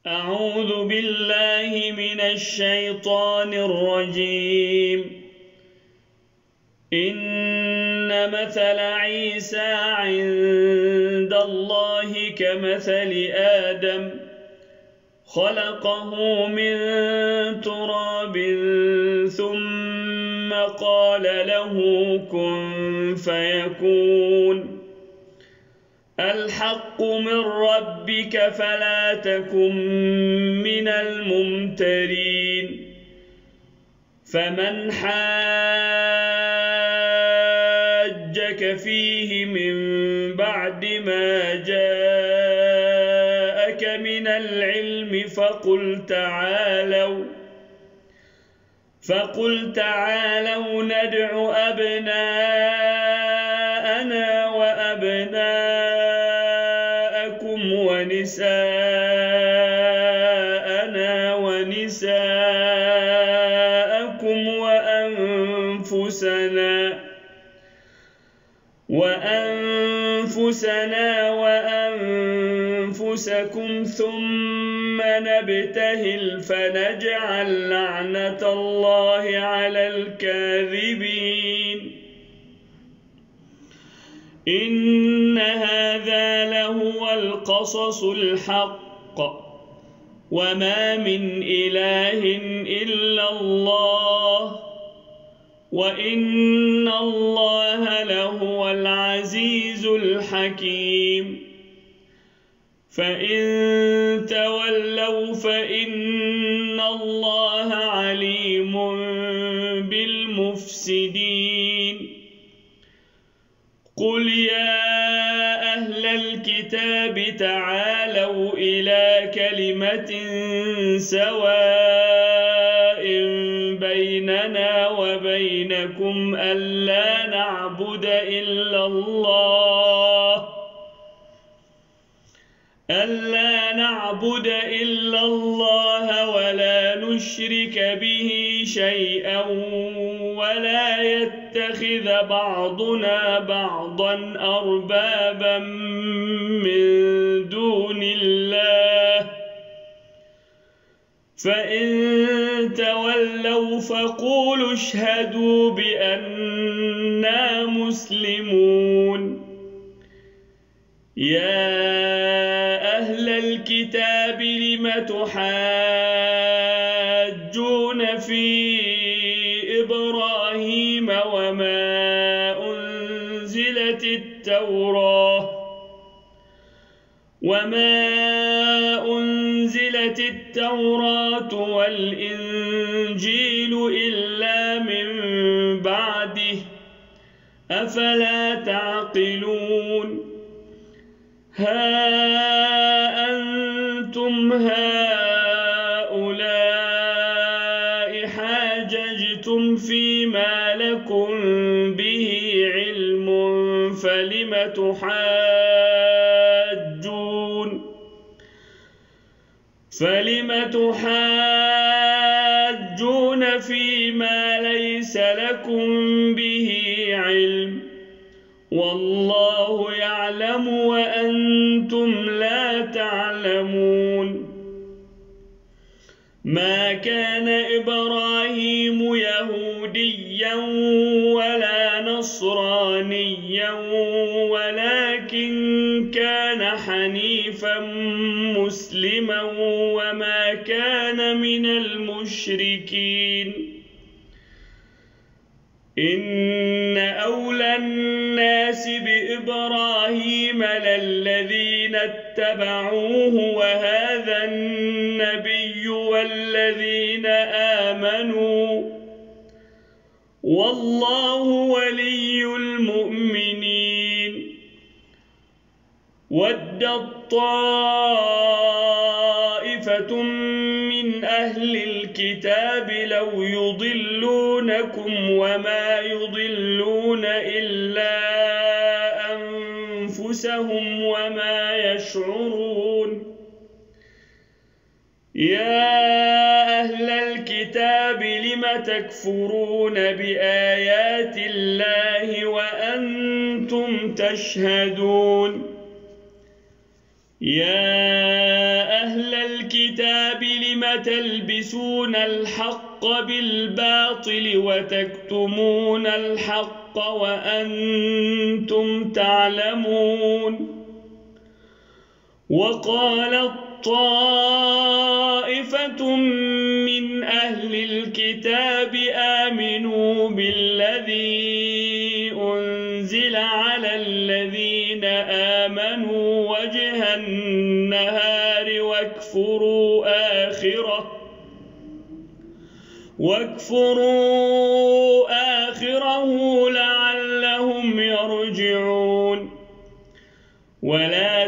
أعوذ بالله من الشيطان الرجيم. إن مثل عيسى عند الله كمثل آدم خلقه من تراب ثم قال له كن فيكون. الحق من ربك فلا تكن من الممترين. فمن حاجك فيه من بعد ما جاءك من العلم فقل تعالوا ندع أبناءنا وأبناءكم ونساءنا ونساءكم وأنفسنا وأنفسكم ثم نبتهل فنجعل لعنة الله على الكاذبين. إن هذا لهو القصص الحق وما من إله إلا الله وإن الله لهو العزيز الحكيم. فإن تولوا فإن الله عليم بالمفسدين. قل يا أهل الكتاب تعالوا إلى كلمة سواء بيننا وبينكم ألا نعبد إلا الله ولا نشرك به شيئا ولا يتخذ بعضنا بعضا أربابا من دون الله. فإن تولوا فقولوا اشهدوا بأننا مسلمون. يا أهل الكتاب لم تحاجون في إبراهيم وما أنزلت التوراة والإنجيل إلا من بعده أفلا تعقلون. ها أنتم هؤلاء حاججتم فيما لكم به علم فلم تحاجون فيما ليس لكم به علم والله يعلم وأنتم لا تعلمون. ما كان إبراهيم يهوديا ولا نصرانيا ولكن كان حنيفا مسلما وما كان من المشركين. إن أولى الناس بإبراهيم للذين اتبعوه وهذا النبي والذين آمنوا والله ولي المؤمنين. ودت طائفة من أهل الكتاب لو يضلونكم وما يضلون إلا أنفسهم وما يشعرون. يا أهل الكتاب لم تكفرون بآيات الله وأنتم تشهدون. يا أهل الكتاب الكتاب لم تلبسون الحق بالباطل وتكتمون الحق وأنتم تعلمون وقالت طائفة من أهل الكتاب آمنوا بالذي أنزل على الذين آمنوا وجه النهار واكفروا آخره لعلهم يرجعون ولا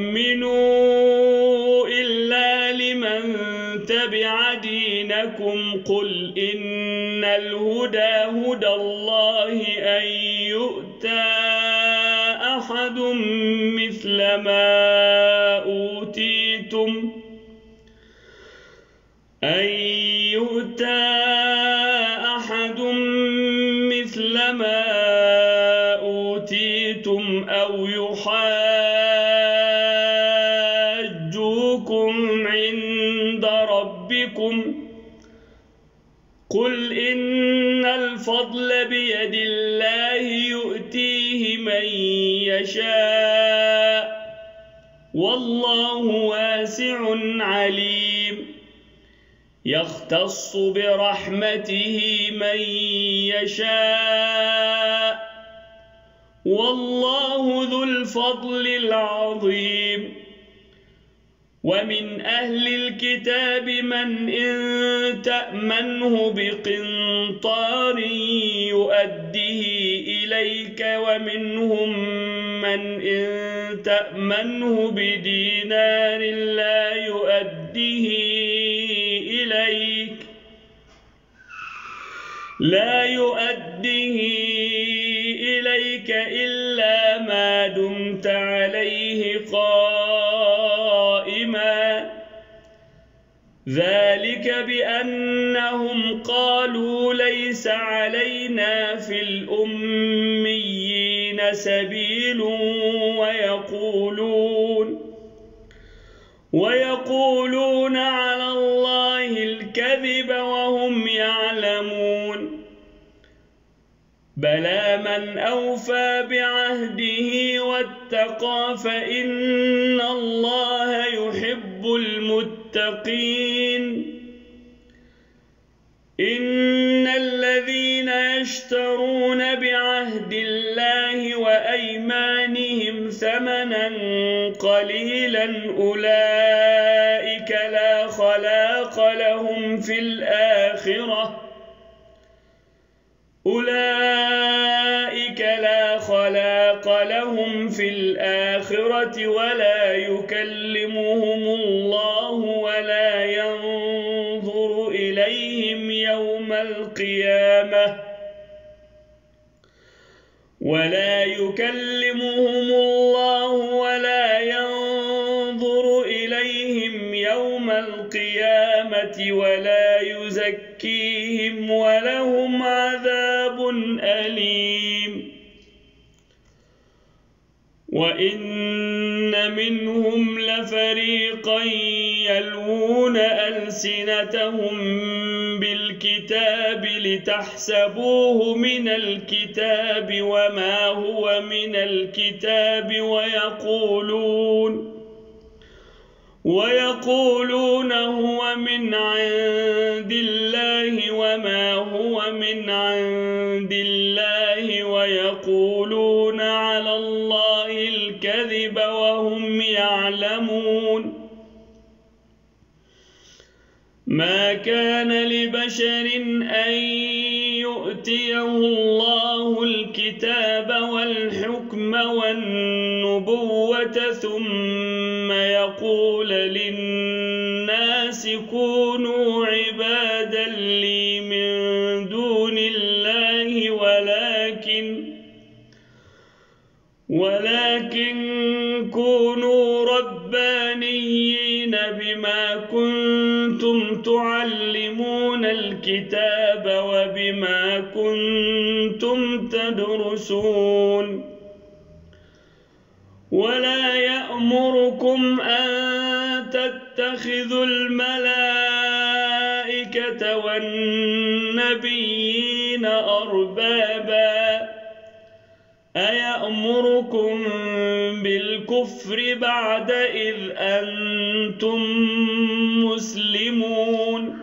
تؤمنوا إلا لمن تبع دينكم قل إن الهدى هدى الله أن يؤتى أحد مثل ما أوتيتم أو يحاجوكم عند ربكم قل إن الفضل بيد الله يؤتيه من يشاء والله واسع عليم يختص برحمته من يشاء والله ذو الفضل العظيم ومن أهل الكتاب من إن تأمنه بقنطار يؤديه إليك ومنهم من إن تأمنه بدينار لا يؤديه إليك إلا ما دمت عليه قائما ذلك بأنهم قالوا ليس علينا في الأميين سبيل ويقولون على الله الكذب وهم يعلمون بلى من أوفى بعهده واتقى فإن الله يحب المتقين إن الذين يشترون بعهد الله وأيمانهم ثمنا قليلا أولئك لا خلاق لهم في الآخرة ولا يكلمهم الله ولا ينظر إليهم يوم القيامة ولا يزكيهم ولهم عذاب أليم وإن منهم لفريقا يلوون ألسنتهم بالكتاب لتحسبوه من الكتاب وما هو من الكتاب ويقولون هو من عند الله وما هو من عند الله ويقولون على الله الكذب وهم يعلمون ما كان لبشر أن يؤتيه الله الكتاب والحكم والنبوة ثم يقول للناس كونوا عبادا لي من دون الله ولكن كونوا ربانيين بما كنتم تعلمون الكتاب وبما كنتم تدرسون ولا يأمركم أن تتبعوا تتخذوا الملائكة والنبيين أربابا أيأمركم بالكفر بعد إذ أنتم مسلمون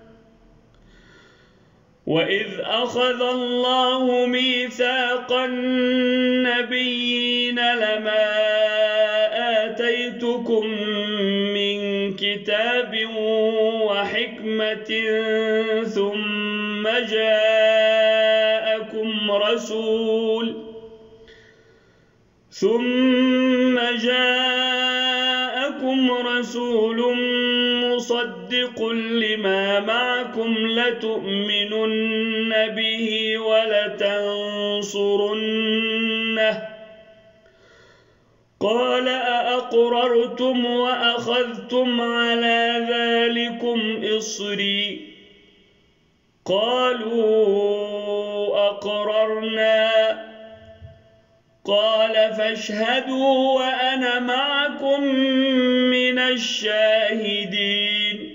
وإذ أخذ الله ميثاق النبيين لما آتيتكم من كتاب وحكمة ثم جاءكم رسول مصدق لما معكم لتؤمنن به ولتنصرنه قال أأقررتم وأخذتم على ذلكم إصري قالوا أقررنا قال فاشهدوا وأنا معكم من الشاهدين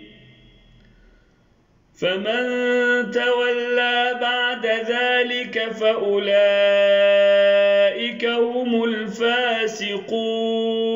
فمن تولى بعد ذلك فأولئك هم الفاسقون